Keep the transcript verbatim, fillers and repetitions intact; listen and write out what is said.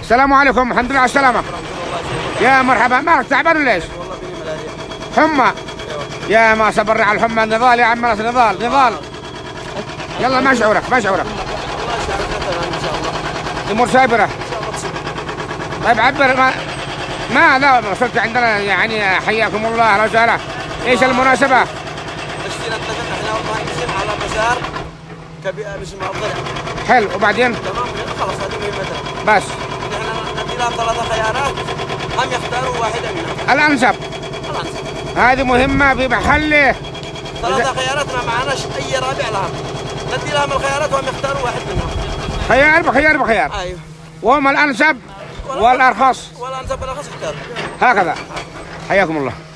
السلام عليكم، الحمد لله على السلامة. يا مرحبا، مالك تعبان ولا ايش؟ والله فيني ملاريا. حمى؟ يا ما صبرني على الحمى، نضال يا عم، نضال نضال. يلا ما شعورك ما شعورك؟ والله شعرتنا ان شاء الله. الامور سايبرة. ان شاء الله تصير. طيب عبر ما ما لا وصلت عندنا يعني، حياكم الله اهلا وسهلا. ايش المناسبة؟ اشتينا اتفقنا احنا والمهندسين على مسار كبير اسمه الضلع. حلو، وبعدين؟ تمام خلاص هذه مهمتنا. بس نحن ندي لهم ثلاثة خيارات، هم يختاروا واحدة منهم. الانسب. الانسب. هذه مهمة في محله. ثلاثة خيارات ما معناش اي رابع لهم. ندي لهم الخيارات وهم يختاروا واحد منهم. خيار بخيار بخيار. ايوه. وهم الانسب والارخص. والانسب والارخص يختاروا. هكذا. حياكم الله.